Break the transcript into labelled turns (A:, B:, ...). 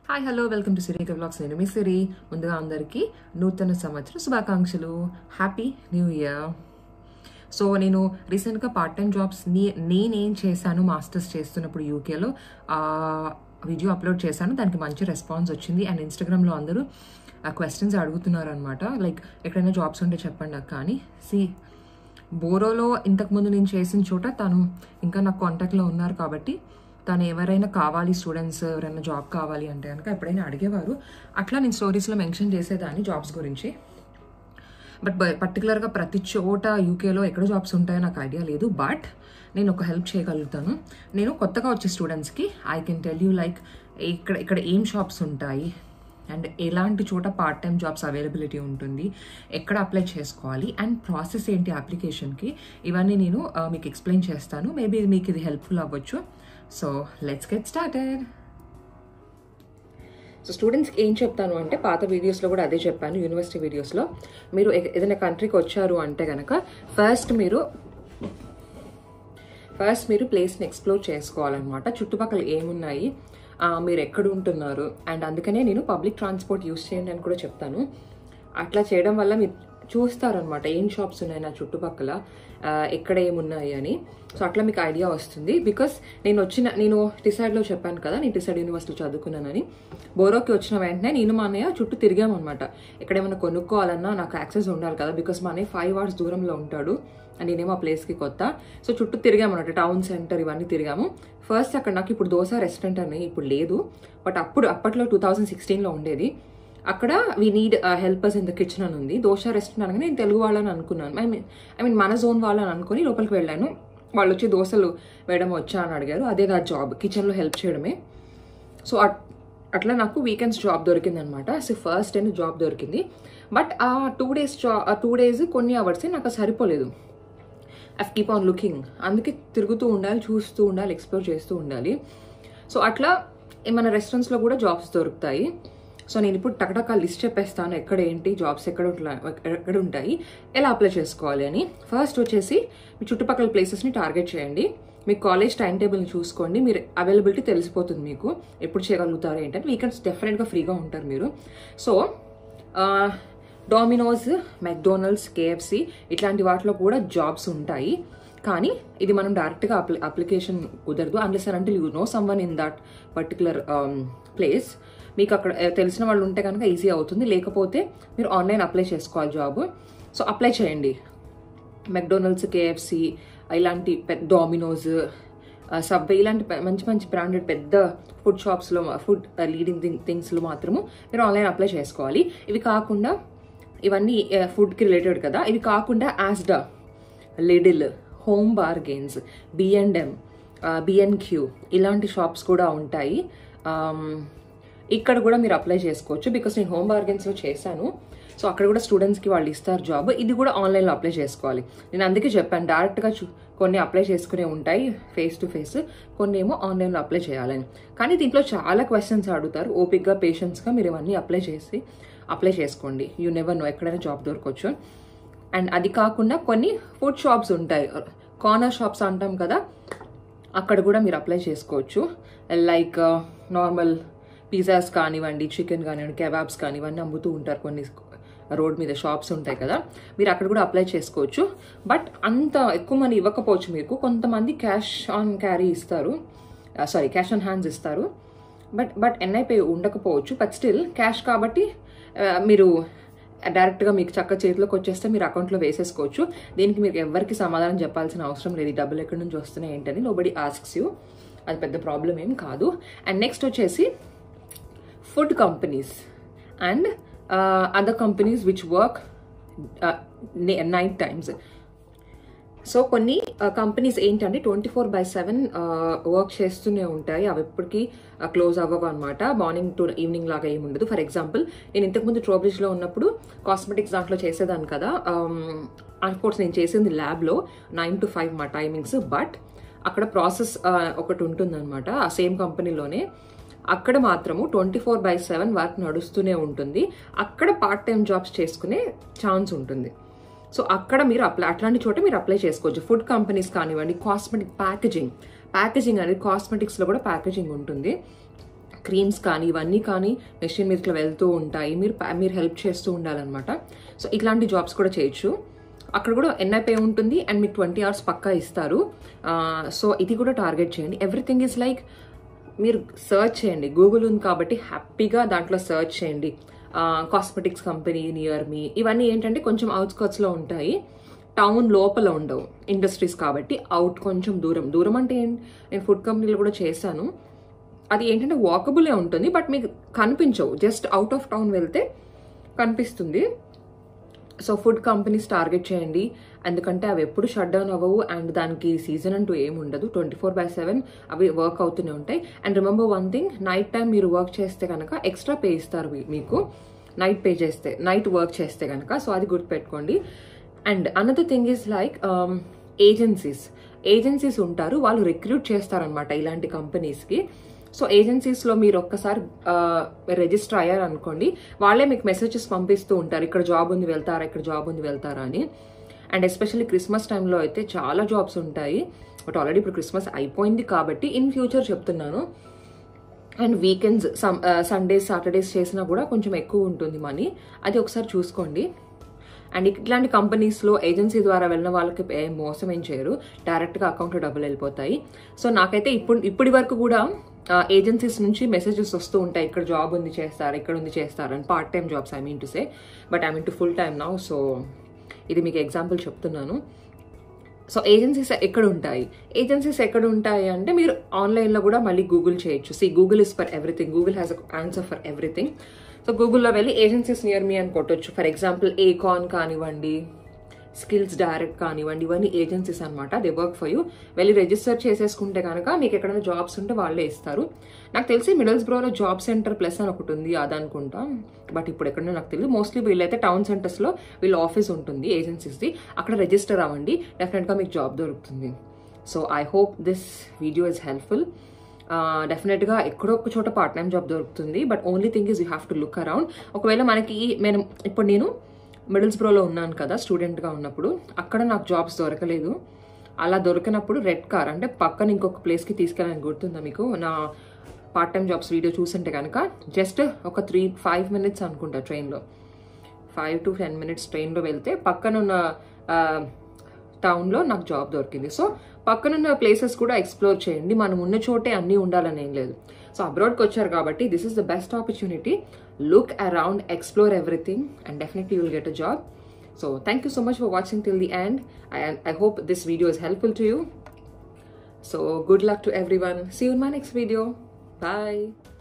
A: Hi hello welcome to Sirika vlogs. నేను మీ సిరి. ముందుగా అందరికీ నూతన సంవత్సర శుభాకాంక్షలు. Happy new year. సో నేను రీసెంట్గా పార్ట్ టైం జాబ్స్ నేనేం చేశాను మాస్టర్స్ చేస్తున్నప్పుడు యూకేలో వీడియో అప్లోడ్ చేశాను. దానికి మంచి రెస్పాన్స్ వచ్చింది. అండ్ ఇన్స్టాగ్రామ్లో అందరూ క్వశ్చన్స్ అడుగుతున్నారు అనమాట. లైక్ ఎక్కడైనా జాబ్స్ ఉంటే చెప్పండి అక్క అని. బోరోలో ఇంతకుముందు నేను చేసిన చోట తను ఇంకా నాకు కాంటాక్ట్లో ఉన్నారు కాబట్టి తను ఎవరైనా కావాలి, స్టూడెంట్స్ ఎవరైనా జాబ్ కావాలి అంటే కనుక ఎప్పుడైనా అడిగేవారు. అట్లా నేను స్టోరీస్లో మెన్షన్ చేసేదాన్ని జాబ్స్ గురించి. బట్ పర్టికులర్గా ప్రతి చోట యూకేలో ఎక్కడ జాబ్స్ ఉంటాయో నాకు ఐడియా లేదు. బట్ నేను ఒక హెల్ప్ చేయగలుగుతాను. నేను కొత్తగా వచ్చే స్టూడెంట్స్కి I can tell you like ఇక్కడ ఏం షాప్స్ ఉంటాయి అండ్ ఎలాంటి చోట పార్ట్ టైం జాబ్స్ అవైలబిలిటీ ఉంటుంది, ఎక్కడ అప్లై చేసుకోవాలి అండ్ ప్రాసెస్ ఏంటి అప్లికేషన్కి, ఇవన్నీ నేను మీకు ఎక్స్ప్లెయిన్ చేస్తాను. మేబీ మీకు ఇది హెల్ప్ఫుల్ అవ్వచ్చు. So let's get started. So స్టూడెంట్స్కి ఏం చెప్తాను అంటే, పాత వీడియోస్లో కూడా అదే చెప్పాను, యూనివర్సిటీ వీడియోస్లో. మీరు ఏదైనా కంట్రీకి వచ్చారు అంటే కనుక ఫస్ట్ మీరు ప్లేస్ని ఎక్స్ప్లోర్ చేసుకోవాలన్నమాట. చుట్టుపక్కల ఏమున్నాయి, మీరు ఎక్కడ ఉంటున్నారు, అండ్ అందుకనే నేను పబ్లిక్ ట్రాన్స్పోర్ట్ యూస్ చేయండి అని కూడా చెప్తాను. అట్లా చేయడం వల్ల మీరు చూస్తారనమాట ఏం షాప్స్ ఉన్నాయి నా చుట్టుపక్కల, ఎక్కడ ఏమున్నాయి అని. సో అట్లా మీకు ఐడియా వస్తుంది. బికాస్ నేను టిసైడ్లో చెప్పాను కదా, నేను టిసైడ్ యూనివర్సిటీలో చదువుకున్నానని. బోరోకి వచ్చిన వెంటనే నేను మా అన్నయ్య చుట్టూ తిరిగామన్నమాట. ఎక్కడేమైనా కొనుక్కోవాలన్నా నాకు యాక్సెస్ ఉండాలి కదా, బికాస్ మా అన్నయ్య 5 hours దూరంలో ఉంటాడు అండ్ నేనేమో ఆ ప్లేస్కి కొత్త. సో చుట్టూ తిరిగామన్నమాట, టౌన్ సెంటర్ ఇవన్నీ తిరిగాము. ఫస్ట్ అక్కడ నాకు ఇప్పుడు దోస రెస్టారెంట్ అని ఇప్పుడు లేదు, బట్ అప్పట్లో 2016లో ఉండేది. అక్కడ we need helpers in the kitchen అని ఉంది. దోశ రెస్టారెంట్ అనగానే నేను తెలుగు వాళ్ళని అనుకున్నాను. ఐ మీన్ మన జోన్ వాళ్ళని అనుకుని లోపలికి వెళ్ళాను. వాళ్ళు వచ్చి దోశలు వేయడం వచ్చా అని అడిగారు. అదే నా జాబ్, కిచెన్లో హెల్ప్ చేయడమే. సో అట్లా నాకు వీకెండ్స్ జాబ్ దొరికింది అనమాట. సో ఫస్ట్ టైం జాబ్ దొరికింది. బట్ ఆ 2 days కొన్ని అవర్సే నాకు సరిపోలేదు. I keep on looking. అందుకే తిరుగుతూ ఉండాలి, చూస్తూ ఉండాలి, ఎక్స్ప్లోర్ చేస్తూ ఉండాలి. సో అట్లా మన రెస్టారెంట్స్లో కూడా జాబ్స్ దొరుకుతాయి. సో నేను ఇప్పుడు టకటకా లిస్ట్ చెప్పేస్తాను, ఎక్కడ ఏంటి జాబ్స్ ఎక్కడ ఉంటాయి, ఎలా అప్లై చేసుకోవాలి అని. ఫస్ట్ వచ్చేసి మీ చుట్టుపక్కల ప్లేసెస్ని టార్గెట్ చేయండి. మీ కాలేజ్ టైం టేబుల్ని చూసుకోండి. మీరు అవైలబిలిటీ తెలిసిపోతుంది మీకు ఎప్పుడు చేయగలుగుతారు ఏంటంటే. వీకెండ్స్ డెఫినెట్గా ఫ్రీగా ఉంటారు మీరు. సో డామినోస్, మెక్డోనల్డ్స్, కేఎఫ్సి ఇట్లాంటి వాటిలో కూడా జాబ్స్ ఉంటాయి. కానీ ఇది మనం డైరెక్ట్గా అప్లికేషన్ కుదరదు అన్లెస్ అంటే you know someone in that particular place. మీకు అక్కడ తెలిసిన వాళ్ళు ఉంటే కనుక ఈజీ అవుతుంది. లేకపోతే మీరు ఆన్లైన్ అప్లై చేసుకోవాలి జాబ్. సో అప్లై చేయండి. మెక్డోనల్డ్స్, కేఎఫ్సి ఇలాంటి డామినోస్, సబ్వే ఇలాంటి మంచి మంచి బ్రాండెడ్ పెద్ద ఫుడ్ షాప్స్లో, ఫుడ్ లీడింగ్ థింగ్స్లో మాత్రము మీరు ఆన్లైన్ అప్లై చేసుకోవాలి. ఇవి కాకుండా ఇవన్నీ ఫుడ్కి రిలేటెడ్ కదా, ఇవి కాకుండా యాస్డా, Liddell, home bargains, B&M, B&Q ఇలాంటి షాప్స్ కూడా ఉంటాయి. ఇక్కడ కూడా మీరు అప్లై చేసుకోవచ్చు. బికాస్ నేను హోమ్ బార్గెన్స్లో చేశాను. సో అక్కడ కూడా స్టూడెంట్స్కి వాళ్ళు ఇస్తారు జాబ్. ఇది కూడా ఆన్లైన్లో అప్లై చేసుకోవాలి. నేను అందుకే చెప్పాను డైరెక్ట్గా కొన్ని అప్లై చేసుకునే ఉంటాయి ఫేస్ టు ఫేస్, కొన్ని ఏమో ఆన్లైన్లో అప్లై చేయాలని. కానీ దీంట్లో చాలా క్వశ్చన్స్ అడుగుతారు. ఓపిక్గా పేషెన్స్గా మీరు ఇవన్నీ అప్లై చేసుకోండి. యూ నెవర్ నో, ఎక్కడైనా జాబ్ దొరకవచ్చు. అండ్ అది కాకుండా కొన్ని ఫుడ్ షాప్స్ ఉంటాయి, కార్నర్ షాప్స్ అంటాం కదా, అక్కడ కూడా మీరు అప్లై చేసుకోవచ్చు. లైక్ నార్మల్ పిజ్జాస్ కానివ్వండి, చికెన్ కానివ్వండి, కెబాబ్స్ కానివ్వండి అమ్ముతూ ఉంటారు. కొన్ని రోడ్ మీద షాప్స్ ఉంటాయి కదా, మీరు అక్కడ కూడా అప్లై చేసుకోవచ్చు. బట్ అంత ఎక్కువ మనీ ఇవ్వకపోవచ్చు మీకు. కొంతమంది క్యాష్ ఆన్ హ్యాండ్స్ ఇస్తారు. బట్ NIP ఉండకపోవచ్చు. బట్ స్టిల్ క్యాష్ కాబట్టి మీరు డైరెక్ట్గా మీకు చక్క చేతిలోకి వచ్చేస్తే మీరు అకౌంట్లో వేసేసుకోవచ్చు. దీనికి మీకు ఎవరికి సమాధానం చెప్పాల్సిన అవసరం లేదు. డబ్బులు ఎక్కడి నుంచి వస్తున్నాయి ఏంటని నోబడీ ఆస్క్స్ యూ. అది పెద్ద ప్రాబ్లం ఏం కాదు. అండ్ నెక్స్ట్ వచ్చేసి food companies and other companies which work night times. So కొన్ని కంపెనీస్ ఏంటంటే 24/7 వర్క్ చేస్తూనే ఉంటాయి. అవి ఎప్పటికీ క్లోజ్ అవ్వవు అనమాట. మార్నింగ్ టు ఈవినింగ్ లాగా ఏమి ఉండదు. ఫర్ ఎగ్జాంపుల్, నేను ఇంతకుముందు ట్రోబ్రిడ్జ్లో ఉన్నప్పుడు కాస్మెటిక్స్ దాంట్లో చేసేదాన్ని కదా. అఫ్కోర్స్ నేను చేసింది ల్యాబ్లో 9 to 5 మా టైమింగ్స్. బట్ అక్కడ ప్రాసెస్ ఒకటి ఉంటుందన్నమాట ఆ సేమ్ కంపెనీలోనే. అక్కడ మాత్రము 24/7 వర్క్ నడుస్తూనే ఉంటుంది. అక్కడ పార్ట్ టైం జాబ్స్ చేసుకునే ఛాన్స్ ఉంటుంది. సో అక్కడ మీరు అట్లాంటి చోట మీరు అప్లై చేసుకోవచ్చు. ఫుడ్ కంపెనీస్ కానివ్వండి, కాస్మెటిక్ ప్యాకేజింగ్ అనేది కాస్మెటిక్స్లో కూడా ప్యాకేజింగ్ ఉంటుంది. క్రీమ్స్ కానీ ఇవన్నీ కానీ మెషిన్ మీదకి వెళ్తూ ఉంటాయి, మీరు హెల్ప్ చేస్తూ ఉండాలన్నమాట. సో ఇట్లాంటి జాబ్స్ కూడా చేయొచ్చు. అక్కడ కూడా NIPay ఉంటుంది అండ్ మీకు 20 hours పక్కా ఇస్తారు. సో ఇది కూడా టార్గెట్ చేయండి. ఎవ్రీథింగ్ ఈజ్ లైక్ మీరు సర్చ్ చేయండి, గూగుల్ ఉంది కాబట్టి హ్యాపీగా దాంట్లో సర్చ్ చేయండి. కాస్మెటిక్స్ కంపెనీ నియర్ మీ, ఇవన్నీ ఏంటంటే కొంచెం అవుట్స్కర్ట్స్లో ఉంటాయి, టౌన్ లోపల ఉండవు, ఇండస్ట్రీస్ కాబట్టి అవుట్ కొంచెం దూరం అంటే నేను ఫుడ్ కంపెనీలో కూడా చేశాను. అది ఏంటంటే వాకబులే ఉంటుంది, బట్ మీకు కనిపించవు, జస్ట్ అవుట్ ఆఫ్ టౌన్ వెళ్తే కనిపిస్తుంది. సో ఫుడ్ కంపెనీస్ టార్గెట్ చేయండి, ఎందుకంటే అవి ఎప్పుడు షట్ డౌన్ అవ్వవు అండ్ దానికి సీజన్ అంటూ ఏమి ఉండదు, 24/7 అవి వర్క్ అవుతూనే ఉంటాయి. And remember one thing, night time మీరు వర్క్ చేస్తే కనుక ఎక్స్ట్రా పే ఇస్తారు మీకు, నైట్ వర్క్ చేస్తే కనుక. సో అది గుర్తుపెట్టుకోండి. And another thing is like agencies ఉంటారు, వాళ్ళు రిక్రూట్ చేస్తారనమాట ఇలాంటి కంపెనీస్కి. సో ఏజెన్సీస్లో మీరు ఒక్కసారి రిజిస్టర్ అయ్యారనుకోండి, వాళ్ళే మీకు మెసేజెస్ పంపిస్తూ ఉంటారు, ఇక్కడ జాబ్ ఉంది వెళ్తారా, ఇక్కడ జాబ్ ఉంది వెళ్తారా అని. అండ్ ఎస్పెషల్లీ క్రిస్మస్ టైంలో అయితే చాలా జాబ్స్ ఉంటాయి, బట్ ఆల్రెడీ ఇప్పుడు క్రిస్మస్ అయిపోయింది కాబట్టి ఇన్ ఫ్యూచర్ చెప్తున్నాను. అండ్ వీకెండ్స్ సండేస్ సాటర్డేస్ చేసినా కూడా కొంచెం ఎక్కువ ఉంటుంది మనీ, అది ఒకసారి చూసుకోండి. అండ్ ఇట్లాంటి కంపెనీస్లో ఏజెన్సీ ద్వారా వెళ్ళిన వాళ్ళకి మోసం ఏం చేయరు, డైరెక్ట్గా అకౌంట్లో డబ్బులు వెళ్ళిపోతాయి. సో నాకైతే ఇప్పటి వరకు కూడా ఏజెన్సీస్ నుంచి మెసేజెస్ వస్తూ ఉంటాయి, ఇక్కడ జాబ్ ఉంది చేస్తారు, ఇక్కడ ఉంది చేస్తారు అని, part time jobs I mean to say, but I mean to full time now. So ఇది మీకు ఎగ్జాంపుల్ చెప్తున్నాను. సో ఏజెన్సీస్ ఎక్కడ ఉంటాయి అంటే మీరు ఆన్లైన్లో కూడా మళ్ళీ గూగుల్ చేయొచ్చు. Google is for everything, Google has answer for everything. So గూగుల్లో వెళ్ళి ఏజెన్సీస్ నియర్ మీ అని కొట్టొచ్చు. ఫర్ ఎగ్జాంపుల్ ఏకాన్ కానివ్వండి, స్కిల్స్ డైరెక్ట్ కానివ్వండి, ఇవన్నీ ఏజెన్సీస్ అనమాట, దే వర్క్ ఫర్ యూ. వెళ్ళి రిజిస్టర్ చేసేసుకుంటే కనుక మీకు ఎక్కడైనా జాబ్స్ ఉంటే వాళ్ళే ఇస్తారు. నాకు తెలిసి మిడిల్స్బ్రోలో జాబ్ సెంటర్ ప్లస్ అని ఒకటి ఉంది, అదనుకుంటా, బట్ ఇప్పుడు ఎక్కడో నాకు తెలియదు. మోస్ట్లీ వీళ్ళైతే టౌన్ సెంటర్స్లో వీళ్ళ ఆఫీస్ ఉంటుంది ఏజెన్సీస్ది, అక్కడ రిజిస్టర్ అవ్వండి, డెఫినెట్గా మీకు జాబ్ దొరుకుతుంది. So I hope this video is helpful. డెఫినెట్గా ఎక్కడో ఒక చోట పార్ట్ టైం జాబ్ దొరుకుతుంది, but only thing is you have to look around. ఒకవేళ ఇప్పుడు నేను మిడిల్స్బ్రోలో ఉన్నాను కదా స్టూడెంట్గా ఉన్నప్పుడు, అక్కడ నాకు జాబ్స్ దొరకలేదు. అలా దొరికినప్పుడు రెడ్ కార్ అంటే పక్కన ఇంకొక ప్లేస్కి తీసుకెళ్ళాలని గుర్తుందా మీకు? నా పార్ట్ టైం జాబ్స్ వీడియో చూస్తుంటే కనుక జస్ట్ ఒక 5 minutes అనుకుంటా, ట్రైన్లో 5 to 10 minutes ట్రైన్లో వెళ్తే పక్కనున్న టౌన్లో నాకు జాబ్ దొరికింది. సో పక్కనున్న ప్లేసెస్ కూడా ఎక్స్ప్లోర్ చేయండి, మనం ఉన్న చోటే అన్నీ ఉండాలని ఏం లేదు. సో అబ్రాడ్కి వచ్చారు కాబట్టి this is the best opportunity. Look around, explore everything, and definitely you will get a job. So thank you so much for watching till the end. I hope this video is helpful to you. So good luck to everyone. See you in my next video. Bye.